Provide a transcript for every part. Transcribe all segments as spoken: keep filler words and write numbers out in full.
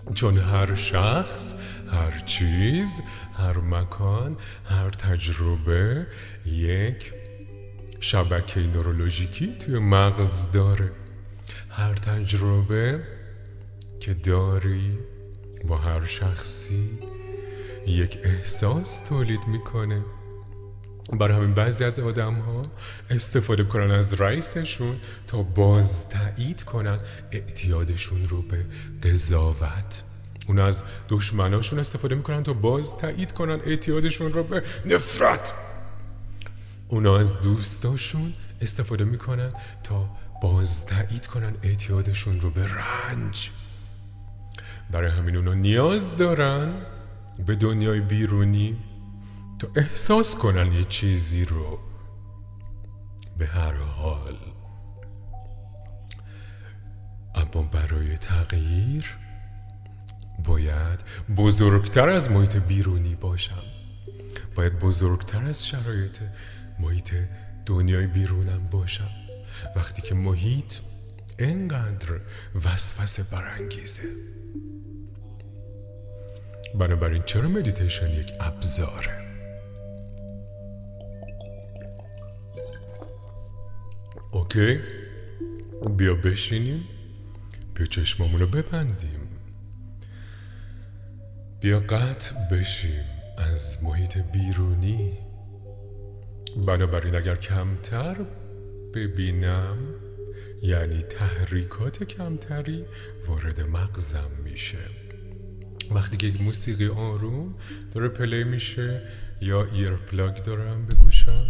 چون هر شخص، هر چیز، هر مکان، هر تجربه یک شبکه نورولوژیکی توی مغز داره. هر تجربه که داری با هر شخصی یک احساس تولید میکنه. برای همین بعضی از آدم ها استفاده کنن از رئیسشون تا باز تایید کنن اعتیادشون رو به قضاوت. اون از دشمناشون استفاده میکنن تا باز تایید کنن اعتیادشون رو به نفرت. اونا از دوستاشون استفاده میکنن تا باز تایید کنن اعتیادشون رو به رنج. برای همین اونا نیاز دارن به دنیای بیرونی تا احساس کنن یه چیزی رو. به هر حال اما برای تغییر باید بزرگتر از محیط بیرونی باشم. باید بزرگتر از شرایط محیط دنیای بیرونم باشم. وقتی که محیط اینقدر وسوسه برانگیزه. بنابراین چرا مدیتیشن یک ابزاره؟ اوکی، بیا بشینیم، بیا چشمامونو ببندیم، بیا قطع بشیم از محیط بیرونی. بنابراین اگر کمتر ببینم یعنی تحریکات کمتری وارد مغزم میشه. وقتی که یک موسیقی آروم داره پلی میشه یا ایر پلاگ دارم به گوشم،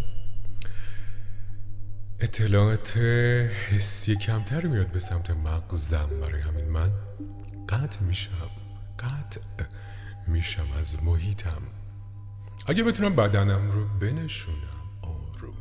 اطلاعات حسی کمتر میاد به سمت مغزم. برای همین من قطع میشم قطع میشم از محیطم. اگه بتونم بدنم رو بنشونم آروم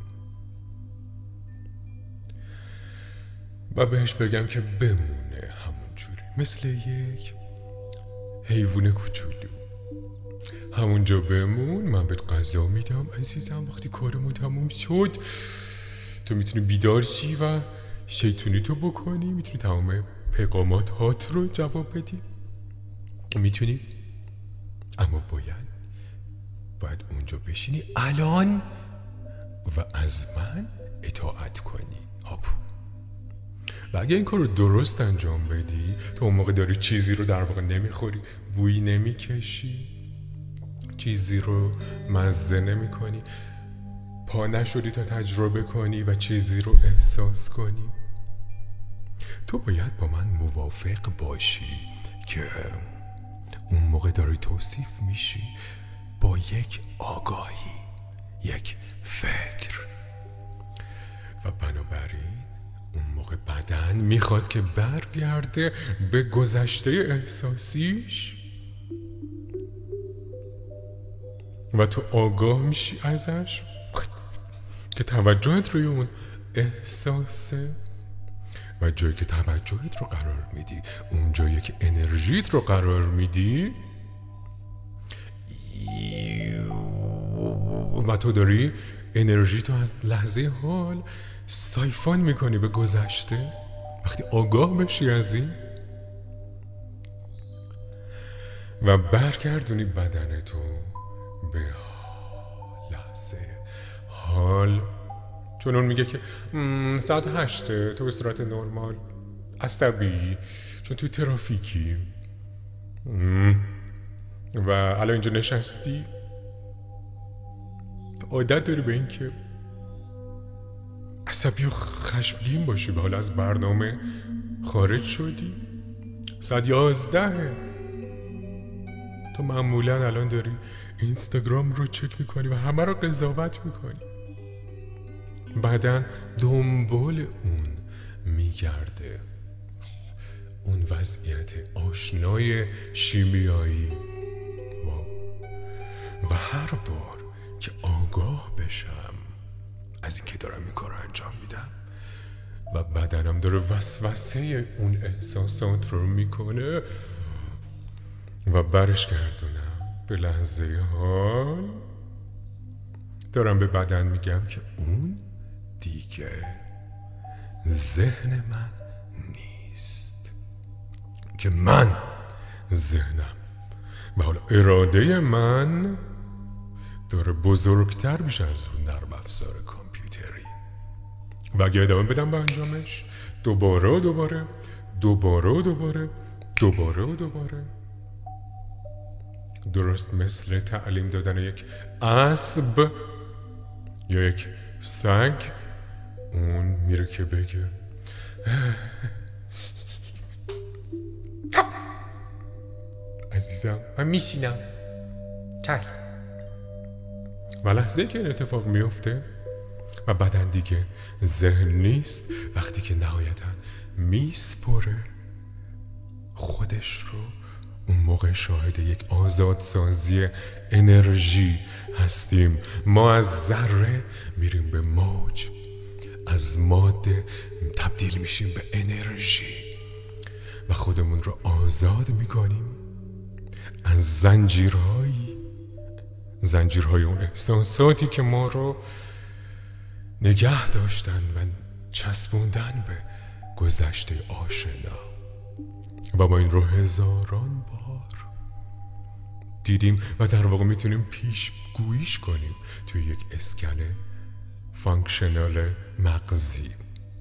و بهش بگم که بمونه همون جوری، مثل یک حیوان کوچولو همونجا بمون، من بهت غذا میدم عزیزم. وقتی کارمون تموم شد تو میتونی بیدار شی و شیطونی تو بکنی، میتونی تمام پیغامات هات رو جواب بدی، میتونی. اما باید باید اونجا بشینی الان و از من اطاعت کنی. هاپو. و اگه این کار رو درست انجام بدی، تو اون موقع داری چیزی رو در واقع نمیخوری، بویی نمیکشی، چیزی رو مزه نمی کنی، پا نشدی تا تجربه کنی و چیزی رو احساس کنی. تو باید با من موافق باشی که اون موقع داری توصیف میشی با یک آگاهی، یک فکر. و بنابراین اون موقع بدن میخواد که برگرده به گذشته احساسیش و تو آگاه میشی ازش که توجهت روی اون احساسه. و جایی که توجهت رو قرار میدی، اون جایی که انرژیت رو قرار میدی و تو داری انرژی تو از لحظه حال سایفان میکنی به گذشته. وقتی آگاه بشی از این و برگردونی بدنتو به لحظه حال، چون اون میگه که ساعت هشته، تو به صورت نرمال عصبی چون توی ترافیکی و الان اینجا نشستی، عادت داری به این که عصبی و خشمگین باشی و حالا از برنامه خارج شدی. ساعت یازدهه، تو معمولا الان داری اینستاگرام رو چک میکنی و همه رو قضاوت میکنی. بدن دنبال اون میگرده، اون وضعیت آشنای شیمیایی. و هر بار که آگاه بشم از این که دارم این کار رو انجام میدم و بدنم داره وسوسه اون احساسات رو میکنه و برش گردونم به لحظه حال، دارم به بدن میگم که اون دیگه ذهن من نیست، که من ذهنم و حالا اراده من داره بزرگتر میشه از اون نرم افزار کامپیوتری و اگه ادامه بدم به انجامش دوباره و دوباره دوباره و دوباره دوباره و دوباره درست مثل تعلیم دادن یک اسب یا یک سگ اون میره که بگه عزیزم من میشینم چشم و لحظه که این اتفاق میفته و بدن دیگه ذهن نیست وقتی که نهایتا میسپره خودش رو اون موقع شاهد یک آزادسازی انرژی هستیم ما از ذره میریم به موج از ماده تبدیل میشیم به انرژی و خودمون رو آزاد میکنیم از زنجیرهایی زنجیرهای اون احساساتی که ما رو نگه داشتن و چسبوندن به گذشته آشنا و با این رو هزاران بار دیدیم و در واقع میتونیم پیش گوییش کنیم توی یک اسکله فانکشنال مغزی.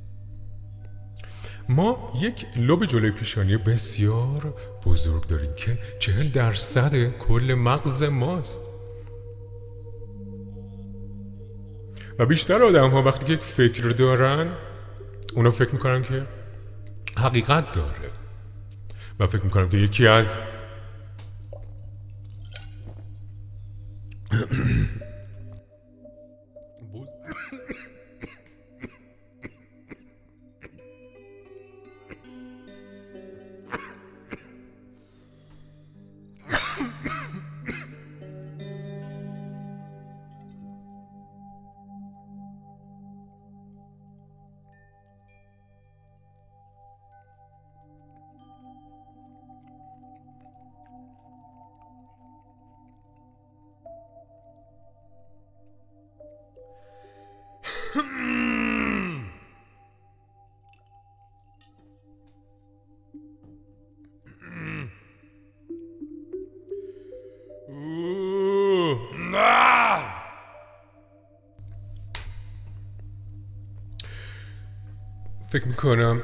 ما یک لوب جلوی پیشانی بسیار بزرگ داریم که چهل درصد کل مغز ماست و بیشتر آدم ها وقتی که یک فکر دارن اونا فکر میکنن که حقیقت داره و فکر میکنن که یکی از فکر میکنم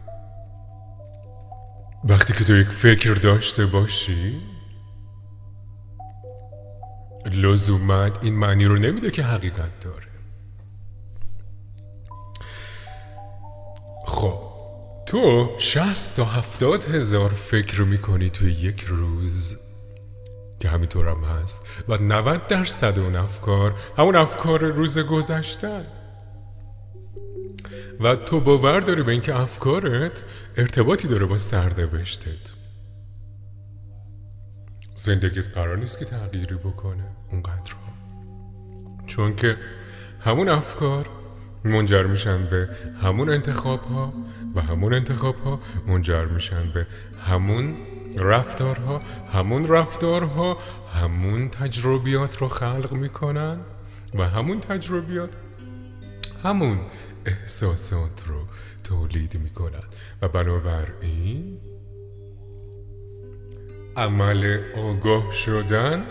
وقتی که تو یک فکر داشته باشی لزومت این معنی رو نمیده که حقیقت داره. خب تو شصت تا هفتاد هزار فکر میکنی توی یک روز که همینطور هم هست و نود درصد اون افکار همون افکار روز گذشتن و تو باور داری به اینکه افکارت ارتباطی داره با سرنوشتت. زندگیت قرار نیست که تغییری بکنه اونقدرها، چون که همون افکار منجر میشن به همون انتخاب ها و همون انتخاب ها منجر میشن به همون رفتارها همون رفتارها همون تجربیات رو خلق میکنن و همون تجربیات همون احساسات رو تولید میکنن و بنابراین عمل آگاه شدن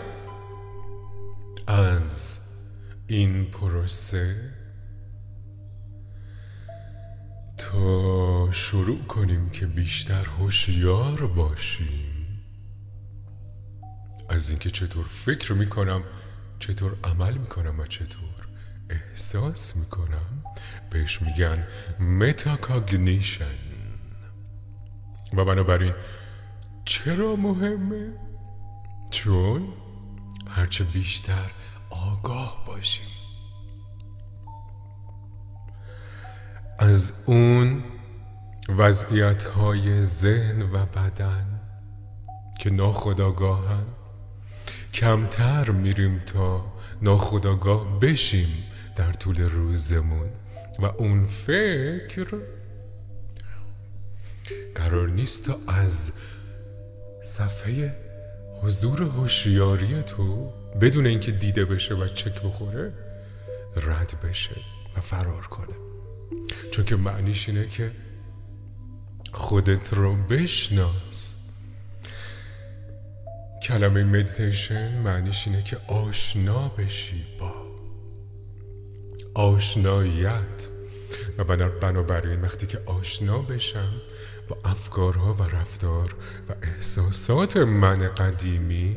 از این پروسه تا شروع کنیم که بیشتر هوشیار باشیم از اینکه چطور فکر میکنم، چطور عمل میکنم و چطور احساس میکنم بهش میگن متاکاگنیشن. و بنابراین چرا مهمه؟ چون هرچه بیشتر آگاه باشیم از اون وضعیت‌های ذهن و بدن که ناخودآگاهن کمتر میریم تا ناخودآگاه بشیم در طول روزمون و اون فکر قرار نیست تا از صفحه حضور هوشیاری تو بدون اینکه دیده بشه و چک بخوره رد بشه و فرار کنه، چون که معنیش اینه که خودت رو بشناس کلمه مدیتیشن معنیش اینه که آشنا بشی با آشناییت و بنابراین وقتی که آشنا بشم با افکارها و رفتار و احساسات من قدیمی،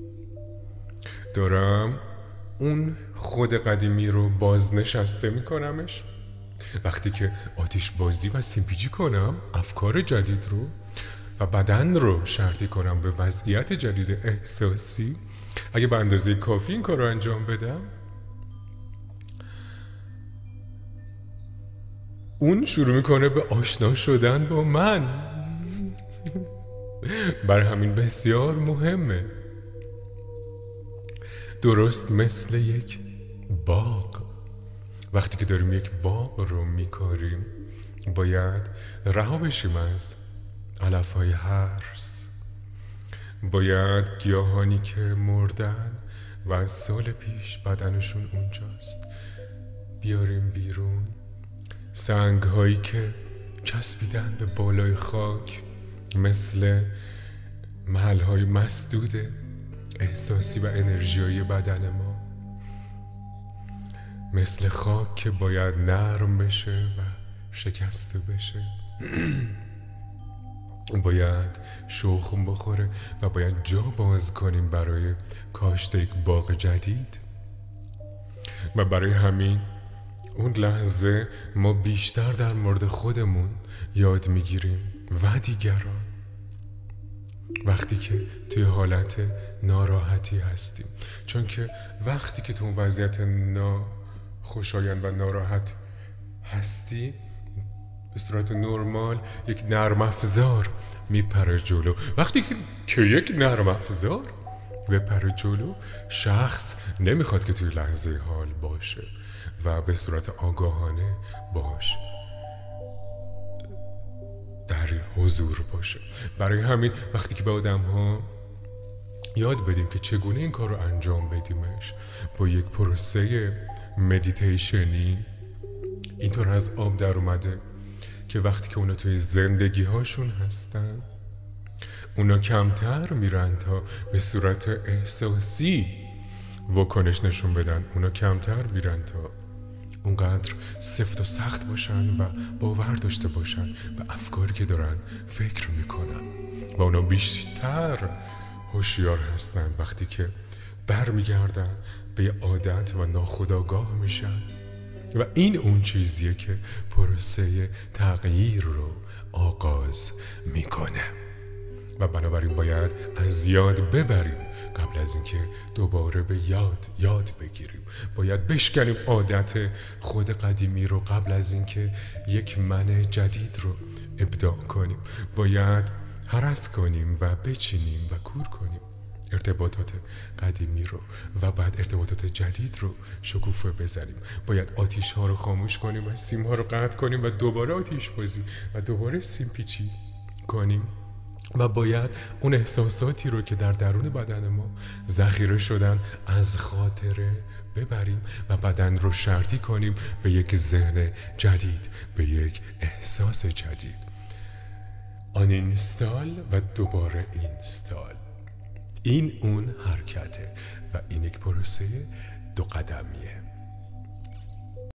دارم اون خود قدیمی رو بازنشسته میکنمش. وقتی که آتش بازی و سیمپیچی کنم افکار جدید رو و بدن رو شرطی کنم به وضعیت جدید احساسی، اگه به اندازه کافی این کار رو انجام بدم، اون شروع میکنه به آشنا شدن با من. بر همین بسیار مهمه. درست مثل یک باغ، وقتی که داریم یک باغ رو میکاریم باید رها بشیم از علفهای هرز، باید گیاهانی که مردن و از سال پیش بدنشون اونجاست بیاریم بیرون، سنگ هایی که چسبیدن به بالای خاک مثل محل های مسدود احساسی و انرژیایی بدن ما، مثل خاک که باید نرم بشه و شکسته بشه، باید شخم بخوره و باید جا باز کنیم برای کاشت یک باغ جدید. و برای همین اون لحظه ما بیشتر در مورد خودمون یاد میگیریم و دیگران وقتی که توی حالت ناراحتی هستیم، چون که وقتی که تو اون وضعیت ناخوشایند و ناراحت هستی به صورت نرمال یک نرم افزار میپره جلو. وقتی که یک نرم افزار بپره جلو، شخص نمیخواد که توی لحظه حال باشه و به صورت آگاهانه باش در حضور باشه. برای همین وقتی که به آدم ها یاد بدیم که چگونه این کار رو انجام بدیمش با یک پروسه مدیتیشنی، اینطور از آب در اومده که وقتی که اونا توی زندگی هاشون هستن اونا کمتر میرن تا به صورت احساسی واکنش نشون بدن، اونا کمتر میرن تا اونقدر سفت و سخت باشن و باور داشته باشن به افکاری که دارن فکر میکنن و اونا بیشتر هوشیار هستن وقتی که برمیگردن به یه عادت و ناخودآگاه میشن. و این اون چیزیه که پروسه تغییر رو آغاز میکنه و بنابراین باید از یاد ببریم قبل از اینکه دوباره به یاد یاد بگیریم. باید بشکنیم عادت خود قدیمی رو قبل از اینکه یک من جدید رو ابداع کنیم. باید هرس کنیم و بچینیم و کور کنیم ارتباطات قدیمی رو و بعد ارتباطات جدید رو شکوفه بزنیم. باید آتیش ها رو خاموش کنیم و سیم ها رو قطع کنیم و دوباره آتیش بازی و دوباره سیم پیچی کنیم و باید اون احساساتی رو که در درون بدن ما ذخیره شدن از خاطره ببریم و بدن رو شرطی کنیم به یک ذهن جدید، به یک احساس جدید. آن اینستال و دوباره اینستال. این اون حرکته و این یک پروسه دو قدمیه.